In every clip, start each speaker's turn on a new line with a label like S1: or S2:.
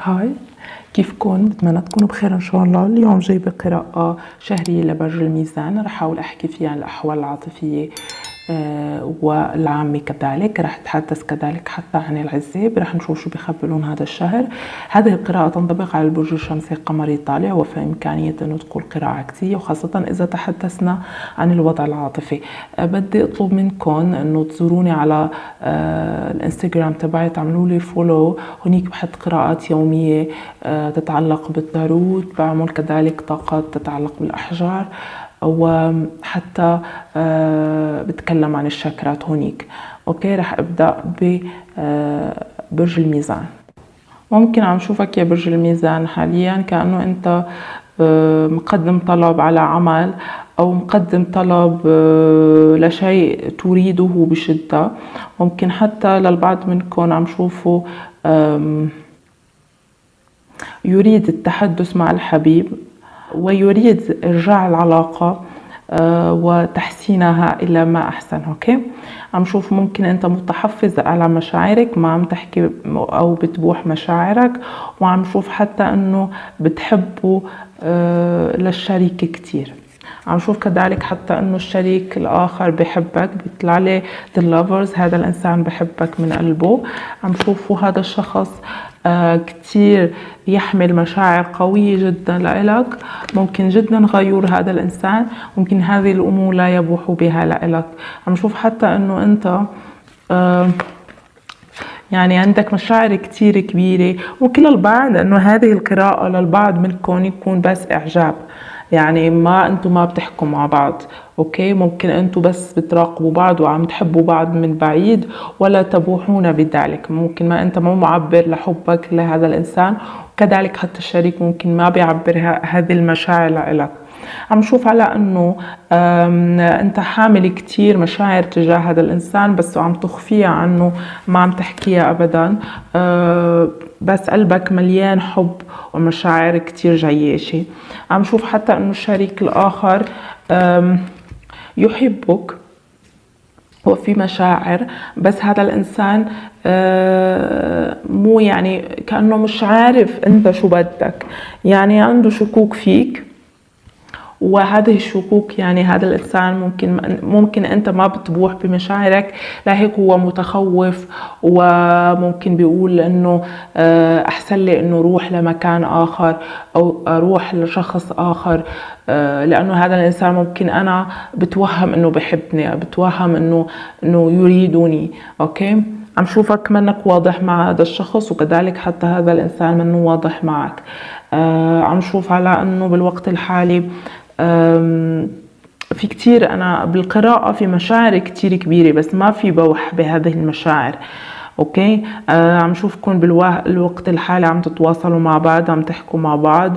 S1: هاي، كيفكن؟ بتمنى تكونوا بخير ان شاء الله. اليوم جايبه قراءة شهرية لبرج الميزان، رح احاول احكي فيها عن الاحوال العاطفية والعامة. كذلك رح اتحدث كذلك حتى عن العزاب، رح نشوف شو بيخبلون هذا الشهر. هذه القراءة تنطبق على البرج الشمسي القمري الطالع، وفي إمكانية أنه تكون قراءة عكسية، وخاصة إذا تحدثنا عن الوضع العاطفي. بدي أطلب منكم أنه تزوروني على الانستغرام تبعي، تعملوا لي فولو. هنيك بحط قراءات يومية تتعلق بالتاروت، بعمل كذلك طاقات تتعلق بالأحجار، وحتى بتكلم عن الشاكرات هونيك. اوكي، رح ابدا ببرج الميزان. ممكن عم شوفك يا برج الميزان حاليا كأنه انت مقدم طلب على عمل، او مقدم طلب لشيء تريده بشدة. ممكن حتى للبعض منكم عم شوفوا يريد التحدث مع الحبيب، ويريد إرجاع العلاقة وتحسينها إلى ما أحسن. أوكي، عم شوف ممكن أنت متحفظ على مشاعرك، ما عم تحكي أو بتبوح مشاعرك، وعم شوف حتى أنه بتحبوا للشريك كتير. عم شوف كذلك حتى أنه الشريك الآخر بحبك، بيطلع لي the lovers، هذا الإنسان بحبك من قلبه. عم شوفوا هذا الشخص كتير يحمل مشاعر قوية جدا لإلك، ممكن جدا غيور هذا الإنسان، ممكن هذه الأمور لا يبوح بها لإلك. عم شوف حتى أنه أنت يعني عندك مشاعر كتير كبيرة، وكل البعض أنه هذه القراءة للبعض منكم يكون بس إعجاب، يعني ما انتم ما بتحكوا مع بعض. اوكي، ممكن انتم بس بتراقبوا بعض وعم تحبوا بعض من بعيد ولا تبوحون بذلك. ممكن ما انت مو معبر لحبك لهذا الانسان، وكذلك حتى الشريك ممكن ما بيعبر هذه المشاعر لك. عم شوف على انه انت حامل كتير مشاعر تجاه هذا الانسان، بس عم تخفيها عنه، ما عم تحكيها ابدا، بس قلبك مليان حب ومشاعر كتير جياشة. عم شوف حتى انه الشريك الاخر يحبك وفي مشاعر، بس هذا الانسان مو يعني كأنه مش عارف انت شو بدك، يعني عنده شكوك فيك، وهذه الشكوك يعني هذا الإنسان ممكن أنت ما بتبوح بمشاعرك، لهيك هو متخوف، وممكن بيقول إنه أحسن لي إنه روح لمكان آخر أو أروح لشخص آخر، لأنه هذا الإنسان ممكن أنا بتوهم إنه بحبني، بتوهم إنه يريدني. أوكي، عم شوفك منك واضح مع هذا الشخص، وكذلك حتى هذا الإنسان منه واضح معك. عم شوف على إنه بالوقت الحالي في كتير، أنا بالقراءة في مشاعر كتير كبيرة، بس ما في بوح بهذه المشاعر. اوكي، عم شوفكم بالوقت الحالي عم تتواصلوا مع بعض، عم تحكوا مع بعض.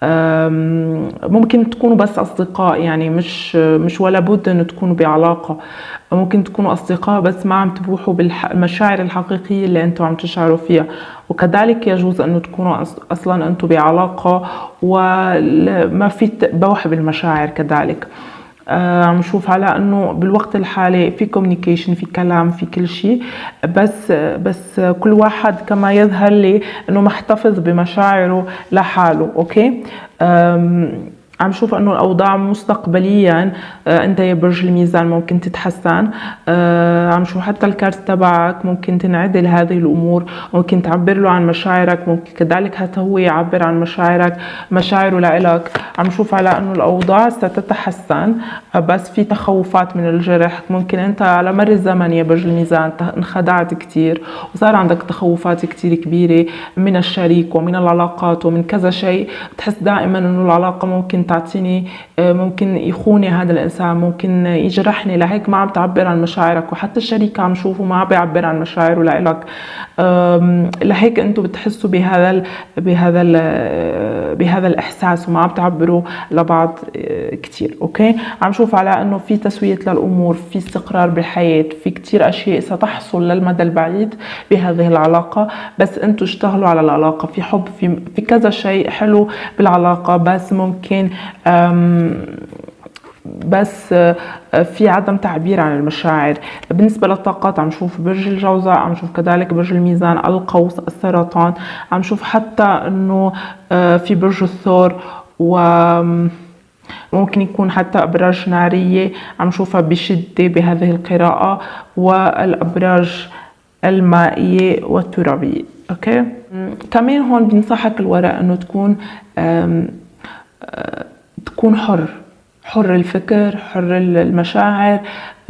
S1: ممكن تكونوا بس أصدقاء، يعني مش ولا بد أن تكونوا بعلاقة، ممكن تكونوا أصدقاء بس ما عم تبوحوا بالمشاعر الحقيقية اللي أنتم عم تشعروا فيها. وكذلك يجوز أنه تكونوا أصلا أنتم بعلاقة وما في بوح بالمشاعر كذلك. عم نشوف على انه بالوقت الحالي في كوميونيكيشن، في كلام، في كل شيء، بس كل واحد كما يظهر لي انه محتفظ بمشاعره لحاله. اوكي، عم شوف انه الاوضاع مستقبليا انت يا برج الميزان ممكن تتحسن. عم شوف حتى الكارت تبعك ممكن تنعدل هذه الامور، ممكن تعبر له عن مشاعرك، ممكن كذلك حتى هو يعبر عن مشاعره لإلك. عم شوف على انه الاوضاع ستتحسن، بس في تخوفات من الجرح. ممكن انت على مر الزمن يا برج الميزان انخدعت كتير، وصار عندك تخوفات كتير كبيرة من الشريك ومن العلاقات ومن كذا شيء. بتحس دائما انه العلاقة ممكن تعطيني، ممكن يخوني هذا الانسان، ممكن يجرحني، لهيك ما عم تعبر عن مشاعرك. وحتى الشريك عم شوفه ما عم بيعبر عن مشاعره لإلك، لهيك انتم بتحسوا بهذا الاحساس وما عم تعبروا لبعض كتير. اوكي، عم شوف على انه في تسوية للامور، في استقرار بالحياة، في كتير اشياء ستحصل للمدى البعيد بهذه العلاقة، بس انتم اشتغلوا على العلاقة، في حب، في كذا شيء حلو بالعلاقة، بس ممكن بس في عدم تعبير عن المشاعر. بالنسبة للطاقات عم نشوف برج الجوزاء، عم نشوف كذلك برج الميزان، القوس، السرطان، عم نشوف حتى انه في برج الثور، وممكن يكون حتى أبراج نارية عم نشوفها بشدة بهذه القراءة، والأبراج المائية والترابية. اوكي. كمان هون بينصحك الورق انه تكون حر الفكر، حر المشاعر.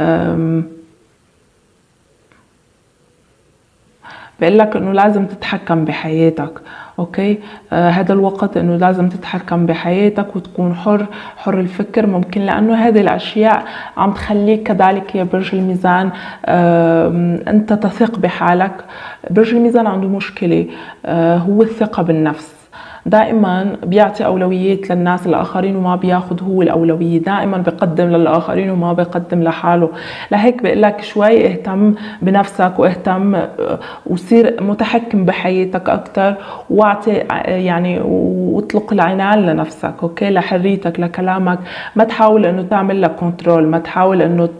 S1: بقول لك انه لازم تتحكم بحياتك. اوكي. هذا الوقت انه لازم تتحكم بحياتك وتكون حر الفكر. ممكن لانه هذه الاشياء عم تخليك كذلك يا برج الميزان انت تثق بحالك. برج الميزان عنده مشكلة، هو الثقة بالنفس. دائما بيعطي أولويات للناس الآخرين وما بياخد هو الأولوية، دائما بيقدم للآخرين وما بيقدم لحاله. لهيك بقول لك شوي اهتم بنفسك واهتم وصير متحكم بحياتك أكتر، واعطي يعني واطلق العنان لنفسك. اوكي، لحريتك، لكلامك. ما تحاول انه تعمل لك كنترول، ما تحاول انه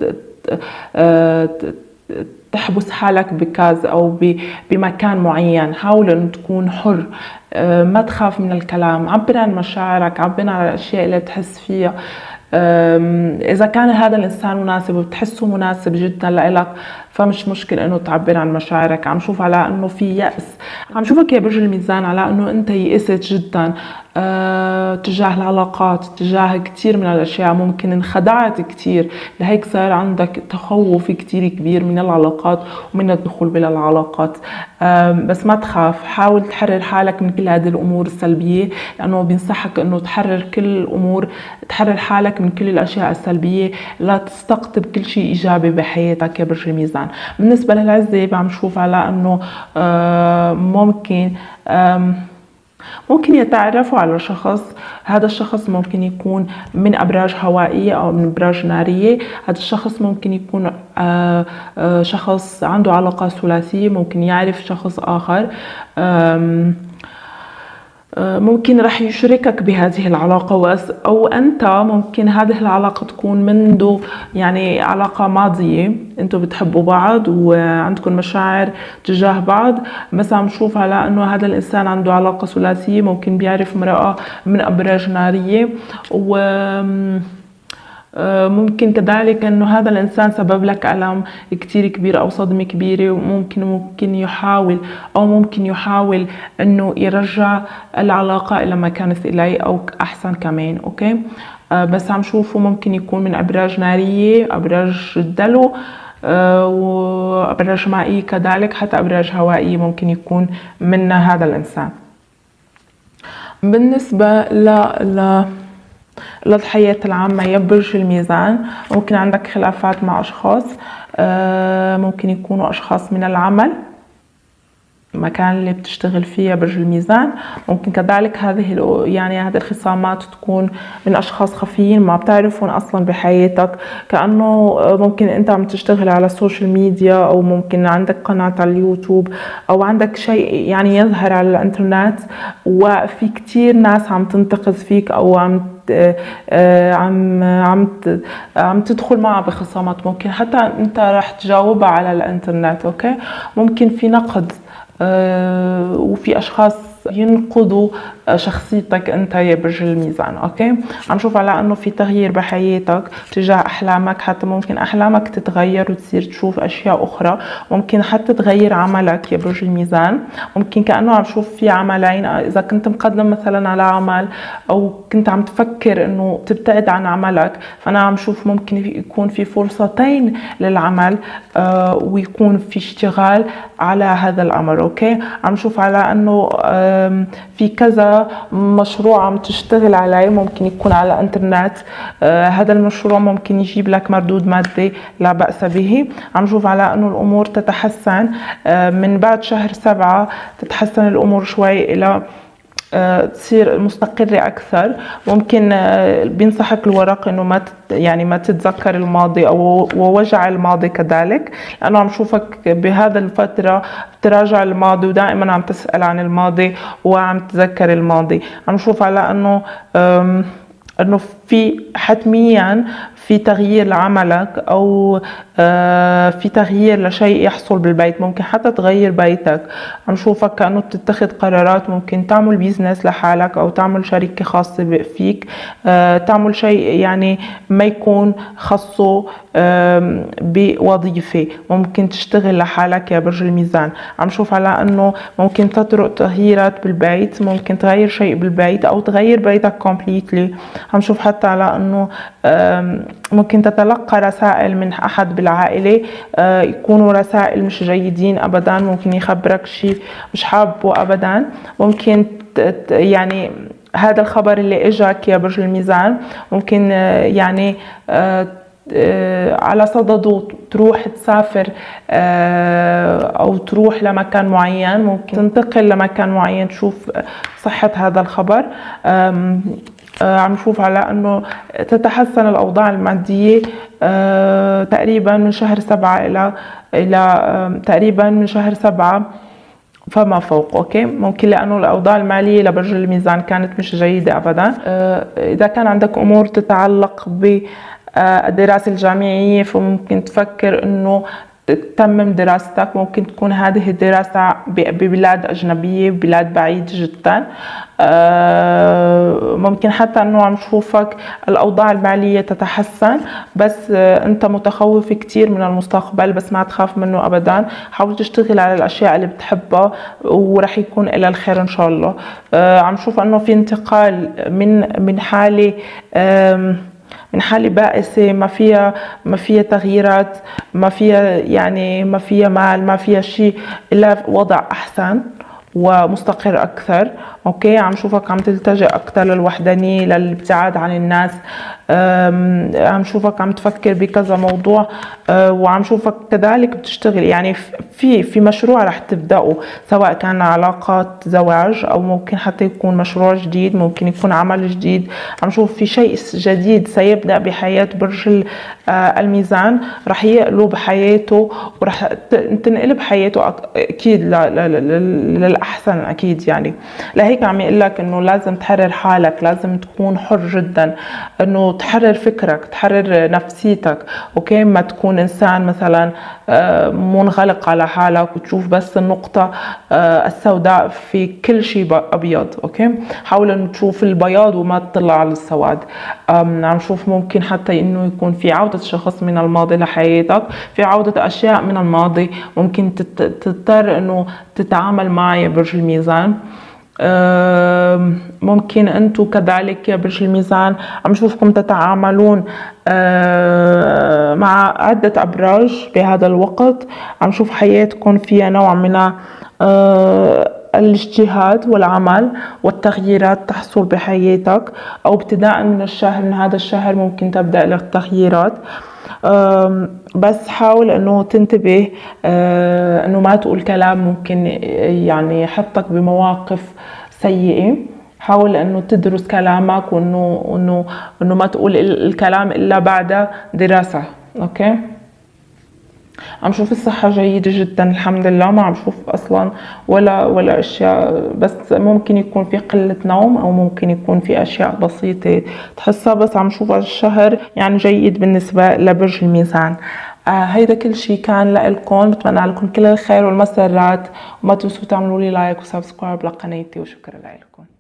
S1: تحبس حالك بكاز او بمكان معين. حاول انه تكون حر، ما تخاف من الكلام. عبر عن مشاعرك، عبر عن الاشياء اللي بتحس فيها. اذا كان هذا الانسان مناسب وبتحسه مناسب جدا لإلك، فمش مشكل انه تعبر عن مشاعرك. عم شوف على انه في يأس، عم شوفك يا برج الميزان على انه انت يئست جدا تجاه العلاقات، تجاه كتير من الاشياء. ممكن انخدعت كتير، لهيك صار عندك تخوف كتير كبير من العلاقات ومن الدخول بلا العلاقات. بس ما تخاف، حاول تحرر حالك من كل هذه الامور السلبيه، لانه بينصحك انه تحرر كل الامور، تحرر حالك من كل الاشياء السلبيه، لا تستقطب كل شيء ايجابي بحياتك يا برج الميزان. بالنسبه للعزة عم نشوف على انه ممكن يتعرفوا على شخص. هذا الشخص ممكن يكون من أبراج هوائية أو من أبراج نارية. هذا الشخص ممكن يكون شخص عنده علاقة ثلاثية، ممكن يعرف شخص آخر، ممكن رح يشركك بهذه العلاقة، أو أنت ممكن هذه العلاقة تكون منذ يعني علاقة ماضية، أنتوا بتحبوا بعض وعندكم مشاعر تجاه بعض. بس عم نشوف على أنه هذا الإنسان عنده علاقة ثلاثية، ممكن بيعرف امرأة من أبراج نارية، و ممكن كذلك انه هذا الانسان سبب لك الم كتير كبير او صدمه كبيره، وممكن يحاول انه يرجع العلاقه الى ما كانت اليه او احسن كمان. اوكي. بس عم شوفه ممكن يكون من ابراج ناريه، ابراج الدلو، وابراج مائيه كذلك، حتى ابراج هوائيه ممكن يكون من هذا الانسان. بالنسبه للحياة العامة يا برج الميزان، ممكن عندك خلافات مع أشخاص، ممكن يكونوا أشخاص من العمل، المكان اللي بتشتغل فيه برج الميزان. ممكن كذلك هذه الخصامات تكون من أشخاص خفيين ما بتعرفهم أصلا بحياتك، كأنه ممكن أنت عم تشتغل على السوشيال ميديا، أو ممكن عندك قناة على اليوتيوب، أو عندك شيء يعني يظهر على الإنترنت، وفي كتير ناس عم تنتقد فيك أو عم تدخل معها بخصامات. ممكن حتى انت رح تجاوبها على الانترنت. اوكي. ممكن في نقد، وفي اشخاص ينقضوا شخصيتك انت يا برج الميزان. اوكي. عم نشوف على انه في تغيير بحياتك تجاه احلامك، حتى ممكن احلامك تتغير وتصير تشوف اشياء اخرى. ممكن حتى تغير عملك يا برج الميزان. ممكن كانه عم شوف في عملين، اذا كنت مقدم مثلا على عمل او كنت عم تفكر انه تبتعد عن عملك، فانا عم شوف ممكن يكون في فرصتين للعمل، ويكون في اشتغال على هذا الامر. اوكي. عم شوف على انه في كذا مشروع عم تشتغل عليه، ممكن يكون على الانترنت. هذا المشروع ممكن يجيب لك مردود مادي لا بأس به. عم شوف على انه الامور تتحسن من بعد شهر 7، تتحسن الامور شوي الى تصير مستقرة أكثر. ممكن بينصحك الورق إنه ما تتذكر الماضي أو ووجع الماضي كذلك، لأنه عم شوفك بهذا الفترة بتراجع الماضي ودائما عم تسأل عن الماضي وعم تذكر الماضي. عم شوف على إنه انه في حتميا في تغيير لعملك او في تغيير لشيء يحصل بالبيت، ممكن حتى تغير بيتك. عم شوفك كأنه بتتخذ قرارات، ممكن تعمل بيزنس لحالك او تعمل شركة خاصة فيك، تعمل شيء يعني ما يكون خاصه بوظيفة، ممكن تشتغل لحالك يا برج الميزان. عم شوف على انه ممكن تطرق تغييرات بالبيت، ممكن تغير شيء بالبيت او تغير بيتك كومبليتلي. عم شوف حتى على انه ممكن تتلقى رسائل من احد بالعائلة، يكونوا رسائل مش جيدين ابدا، ممكن يخبرك شيء مش حابه ابدا. ممكن يعني هذا الخبر اللي اجاك يا برج الميزان ممكن يعني على صدده تروح تسافر او تروح لمكان معين، ممكن تنتقل لمكان معين. تشوف صحة هذا الخبر. عم نشوف على انه تتحسن الاوضاع المادية تقريبا من شهر 7 الى تقريبا من شهر 7 فما فوق. اوكي، ممكن لانه الاوضاع الماليه لبرج الميزان كانت مش جيده ابدا. اذا كان عندك امور تتعلق بالدراسه الجامعيه فممكن تفكر انه تتمم دراستك، ممكن تكون هذه الدراسة ببلاد أجنبية، بلاد بعيدة جدا. ممكن حتى أنه عم شوفك الأوضاع المالية تتحسن، بس أنت متخوف كتير من المستقبل، بس ما تخاف منه أبدا. حاول تشتغل على الأشياء اللي بتحبها ورح يكون إلى الخير إن شاء الله. عم شوف أنه في انتقال من حالة بائسة ما فيها تغييرات، ما فيها مال، ما فيها شيء إلا وضع أحسن ومستقر أكثر. أوكي، عم شوفك عم تلتجئ أكثر للوحدانية، للابتعاد عن الناس. عم شوفك عم تفكر بكذا موضوع، وعم شوفك كذلك بتشتغل يعني في مشروع رح تبدأه، سواء كان علاقات زواج أو ممكن حتى يكون مشروع جديد، ممكن يكون عمل جديد. عم شوف في شيء جديد سيبدأ بحياة برج الميزان، رح يقلب حياته ورح تنقلب حياته أكيد للأحسن أكيد. يعني لهيك عم يقول لك إنه لازم تحرر حالك، لازم تكون حر جدا، إنه تحرر فكرك، تحرر نفسيتك. أوكي، ما تكون إنسان مثلا منغلق على حالك وتشوف بس النقطة السوداء في كل شيء أبيض. أوكي، حاول إنه تشوف البياض وما تطلع على السواد. عم شوف ممكن حتى إنه يكون في عودة شخص من الماضي لحياتك، في عودة أشياء من الماضي ممكن تضطر إنه تتعامل معها يا برج الميزان. ممكن أنتو كذلك يا برج الميزان عم شوفكم تتعاملون مع عدة أبراج بهذا الوقت. عم شوف حياتكم فيها نوع من الاجتهاد والعمل والتغييرات تحصل بحياتك، أو ابتداء من الشهر، من هذا الشهر ممكن تبدأ لك تغييرات. بس حاول انه تنتبه انه ما تقول كلام ممكن يعني يحطك بمواقف سيئة. حاول انه تدرس كلامك وانه ما تقول الكلام الا بعد دراسة. اوكي، عم شوف الصحة جيدة جدا الحمد لله، ما عم شوف اصلا ولا اشياء، بس ممكن يكون في قلة نوم او ممكن يكون في اشياء بسيطة تحسها، بس عم شوف الشهر يعني جيد بالنسبة لبرج الميزان. هيدا كل شيء كان لكم، بتمنى لكم كل الخير والمسرات، وما تنسوا تعملوا لي لايك وسبسكرايب لقناتي، وشكرا لكم.